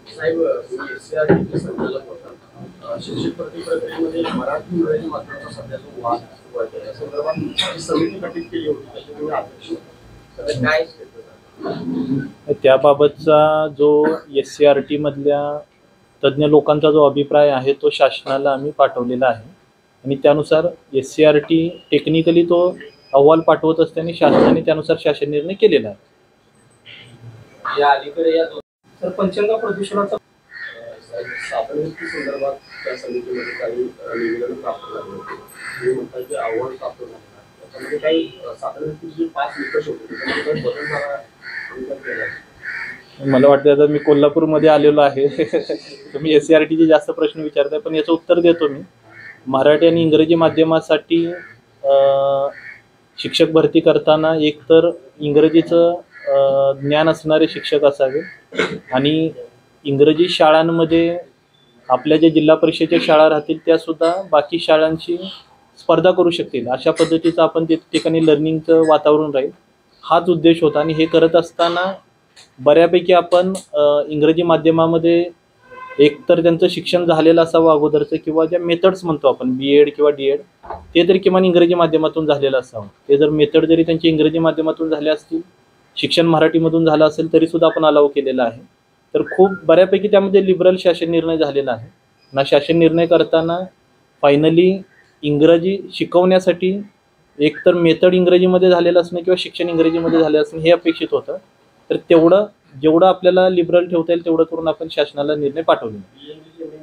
साहेब, SCRT संचालक होता. शिक्षक भरती प्रक्रियेमध्ये मराठी इंग्रजी माध्यमाचा सध्या जो वाद सुरू आहे, या संदर्भात जी समिती गठीत केली होती त्याचे तुम्ही अध्यक्ष होता. तर काय त्याबाबतचा जो SCRT मधल्या तज्ज्ञ लोकांचा जो अभिप्राय आहे तो शासनाला आम्ही पाठवलेला आहे आणि त्यानुसार SCRT टेक्निकली तो अहवाल पाठवत असताना शासनाने त्यानुसार शासन निर्णय केलेला आहे. या अलीकडे या तर पंचगंगा प्रदूषणाचा साधनयुक्ती संदर्भात त्या समितीमध्ये काही निवेदन प्राप्त झाले होते. ते म्हणतात की अहवाल प्राप्त झाला त्याच्यामध्ये काही साधनयुक्तीचे 5 निकष होते त्याच्यामध्ये काही बदल झाला. मला वाटतं आता मी कोल्हापूरमध्ये आलेलो आहे. तुम्ही SCRTचे जास्त प्रश्न विचारताय पण याचं उत्तर देतो मी. मराठी आणि इंग्रजी माध्यमासाठी शिक्षक भरती करताना एकतर इंग्रजीचं ज्ञान असणारे शिक्षक असावे आणि इंग्रजी शाळांमध्ये आपल्या ज्या जिल्हा परिषदेच्या शाळा राहतील त्यासुद्धा बाकी शाळांची स्पर्धा करू शकतील अशा पद्धतीचं आपण त्या ठिकाणी लर्निंगचं वातावरण राहील हाच उद्देश होता. आणि हे करत असताना बऱ्यापैकी आपण इंग्रजी माध्यमामध्ये एकतर त्यांचं शिक्षण झालेलं असावं अगोदरचं किंवा ज्या मेथड्स म्हणतो आपण BEd किंवा DEd ते तरी किमान इंग्रजी माध्यमातून झालेलं असावं. ते जर मेथड जरी त्यांची इंग्रजी माध्यमातून झाले असतील शिक्षण मराठीमधून झालं असेल तरीसुद्धा आपण अलाव केलेलं आहे. तर खूप बऱ्यापैकी त्यामध्ये लिबरल शासन निर्णय झालेला आहे ना. शासन निर्णय करताना फायनली इंग्रजी शिकवण्यासाठी एकतर मेथड इंग्रजीमध्ये झालेलं असणं किंवा शिक्षण इंग्रजीमध्ये झालं असणं हे अपेक्षित होतं. तर तेवढं जेवढं आपल्याला लिबरल ठेवता येईल तेवढं करून आपण शासनाला निर्णय पाठवलेला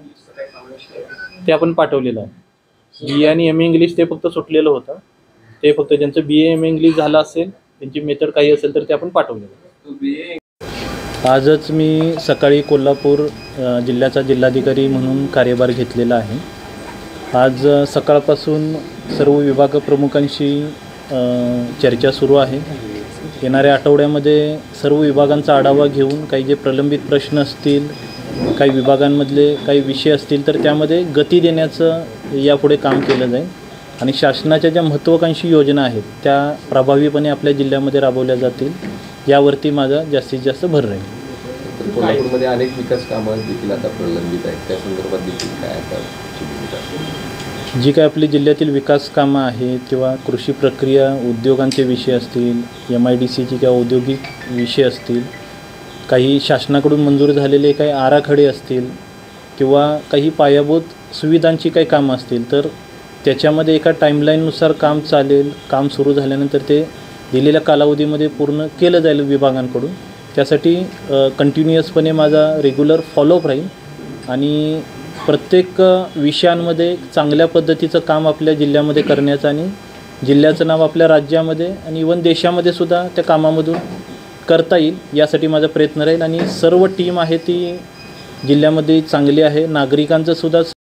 ते आपण पाठवलेलं आहे. BA आणि MA इंग्लिश ते फक्त सुटलेलं होतं. ते फक्त ज्यांचं BA MA इंग्लिश झालं असेल त्यांची मेथड काही असेल तर ते आपण पाठवलेलं. आजच मी सकाळी कोल्हापूर जिल्ह्याचा जिल्हाधिकारी म्हणून कार्यभार घेतलेला आहे. आज सकाळपासून सर्व विभाग प्रमुखांशी चर्चा सुरू आहे. येणाऱ्या आठवड्यामध्ये सर्व विभागांचा आढावा घेऊन काही जे प्रलंबित प्रश्न असतील काही विभागांमधले काही विषय असतील तर त्यामध्ये गती देण्याचं यापुढे काम केलं जाईल आणि शासनाच्या ज्या महत्त्वाकांक्षी योजना आहेत त्या प्रभावीपणे आपल्या जिल्ह्यामध्ये राबवल्या जातील यावरती माझा जास्तीत जास्त भर राहील. कोल्हापूरमध्ये अनेक विकास कामं देखील आता प्रलंबित आहेत त्या संदर्भात देखील काय आता जी काय आपली जिल्ह्यातील विकास कामं आहेत किंवा कृषी प्रक्रिया उद्योगांचे विषय असतील MIDCची किंवा औद्योगिक विषय असतील काही शासनाकडून मंजूर झालेले काही आराखडे असतील किंवा काही पायाभूत सुविधांची काही कामं असतील तर त्याच्यामध्ये एका टाईमलाईननुसार काम चालेल. काम सुरू झाल्यानंतर ते दिलेल्या कालावधीमध्ये पूर्ण केलं जाईल विभागांकडून. त्यासाठी कंटिन्युअसपणे माझा रेग्युलर फॉलोअप राहील आणि प्रत्येक विषयांमध्ये चांगल्या पद्धतीचं काम आपल्या जिल्ह्यामध्ये करण्याचं आणि जिल्ह्याचं नाव आपल्या राज्यामध्ये आणि इव्हन देशामध्ये सुद्धा त्या कामामधून करता येईल यासाठी माझा प्रयत्न राहील. आणि सर्व टीम आहे ती जिल्ह्यामध्ये चांगली आहे. नागरिकांचं सुद्धा